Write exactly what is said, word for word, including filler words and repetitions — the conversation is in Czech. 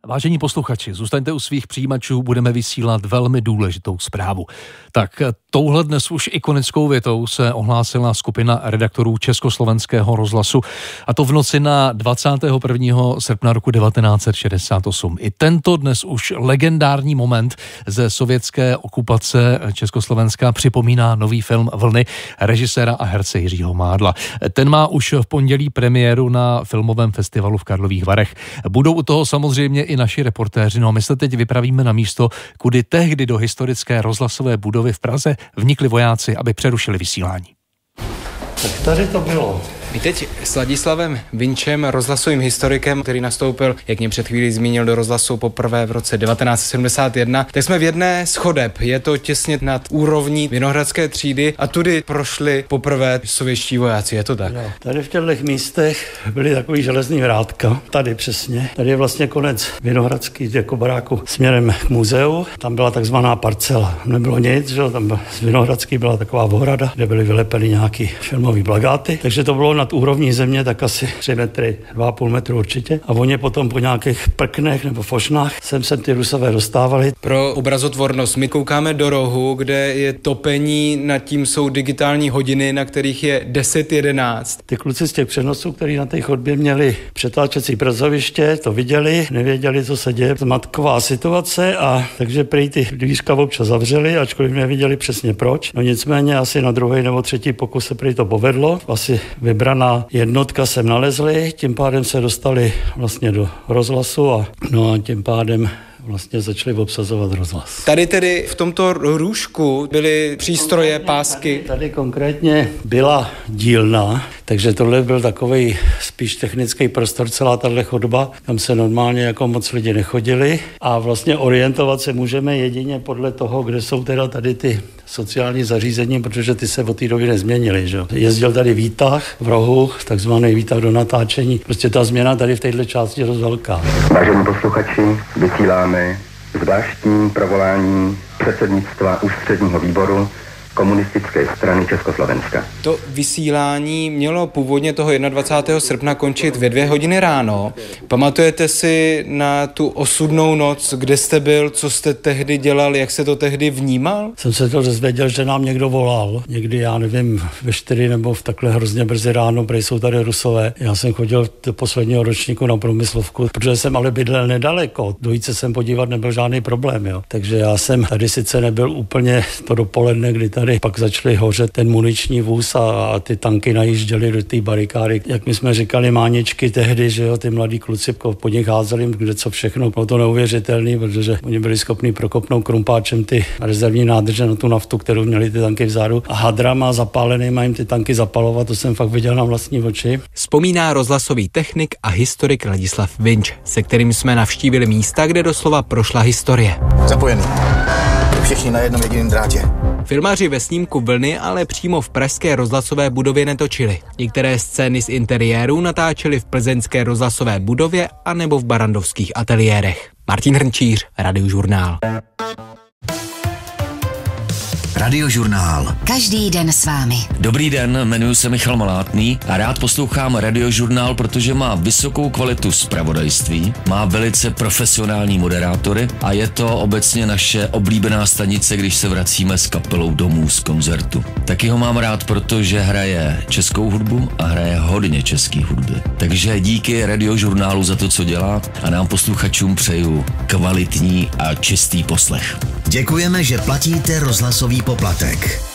Vážení posluchači, zůstaňte u svých přijímačů, budeme vysílat velmi důležitou zprávu. Tak touhle dnes už ikonickou větou se ohlásila skupina redaktorů Československého rozhlasu, a to v noci na dvacátého prvního srpna roku devatenáct set šedesát osm. I tento dnes už legendární moment ze sovětské okupace Československa připomíná nový film Vlny režiséra a herce Jiřího Mádla. Ten má už v pondělí premiéru na filmovém festivalu v Karlových Varech. Budou u toho samozřejmě i naši reportéři, no a my se teď vypravíme na místo, kudy tehdy do historické rozhlasové budovy v Praze vnikli vojáci, aby přerušili vysílání. Tak tady to bylo. My teď s Ladislavem Vinčem, rozhlasovým historikem, který nastoupil, jak mě před chvílí zmínil, do rozhlasu poprvé v roce devatenáct set sedmdesát jedna, tak jsme v jedné z chodeb. Je to těsně nad úrovní Vinohradské třídy a tudy prošli poprvé sovětští vojáci, je to tak? No, tady v těchto místech byly takový železný vrátka, tady přesně. Tady je vlastně konec Vinohradský jako baráku směrem k muzeu. Tam byla takzvaná parcela. Nebylo nic, že tam z Vinohradský byla taková ohrada, kde byly vylepeny nějaký filmový plakáty, takže to bylo na úrovní země tak asi tři metry, dva a půl metru určitě. A oni potom po nějakých prknech nebo fošnách sem se ty Rusové dostávali. Pro obrazotvornost my koukáme do rohu, kde je topení, nad tím jsou digitální hodiny, na kterých je deset jedenáct. Ty kluci z těch přenosů, kteří na té chodbě měli přetáčecí pracoviště, to viděli, nevěděli, co se děje. Zmatková situace, a takže prý ty dvířka občas zavřeli, ačkoliv neviděli přesně proč. No nicméně asi na druhý nebo třetí pokus se prý to povedlo. Asi vybraná jednotka sem nalezli, tím pádem se dostali vlastně do rozhlasu a no a tím pádem vlastně začali obsazovat rozhlas. Tady tedy v tomto růžku byly přístroje, pásky. Tady, tady konkrétně byla dílna, takže tohle byl takovej spíš technický prostor, celá tahle chodba. Tam se normálně jako moc lidi nechodili a vlastně orientovat se můžeme jedině podle toho, kde jsou teda tady ty sociální zařízení, protože ty se od té doby nezměnily. Že? Jezdil tady výtah v rohu, takzvaný výtah do natáčení. Prostě ta změna tady v této části je dost velká. Vážení posluchači, vysíláme zvláštní provolání předsednictva ústředního výboru Komunistické strany Československa. To vysílání mělo původně toho dvacátého prvního srpna končit ve dvě hodiny ráno. Pamatujete si na tu osudnou noc, kde jste byl, co jste tehdy dělal, jak se to tehdy vnímal? Jsem se to dozvěděl, že nám někdo volal. Někdy, já nevím, ve čtyři nebo v takhle hrozně brzy ráno, protože jsou tady Rusové. Já jsem chodil do posledního ročníku na průmyslovku, protože jsem ale bydlel nedaleko. Dojít se sem podívat nebyl žádný problém, jo. Takže já jsem tady sice nebyl úplně to dopoledne, kdy tady pak začaly hořet ten muniční vůz a, a ty tanky najížděly do té barikády. Jak my jsme říkali máničky tehdy, že jo, ty mladí kluci po nich házeli, kde co všechno. Bylo to neuvěřitelné, protože oni byli schopni prokopnout krumpáčem ty rezervní nádrže na tu naftu, kterou měli ty tanky vzadu. A hadrama zapálenýma jim ty tanky zapalovat, to jsem fakt viděl na vlastní oči. Vzpomíná rozhlasový technik a historik Ladislav Vinč, se kterým jsme navštívili místa, kde doslova prošla historie. Zapojený. Všichni na jednom jediném drátě. Filmaři ve snímku Vlny ale přímo v pražské rozhlasové budově netočili. Některé scény z interiéru natáčeli v plzeňské rozhlasové budově anebo v barandovských ateliérech. Martin Hrnčíř, Radiožurnál. Radiožurnál. Každý den s vámi. Dobrý den, jmenuji se Michal Malátný a rád poslouchám Radiožurnál, protože má vysokou kvalitu zpravodajství, má velice profesionální moderátory a je to obecně naše oblíbená stanice, když se vracíme s kapelou domů z koncertu. Taky ho mám rád, protože hraje českou hudbu a hraje hodně český hudby. Takže díky Radiožurnálu za to, co dělá, a nám posluchačům přeju kvalitní a čistý poslech. Děkujeme, že platíte rozhlasový poplatek.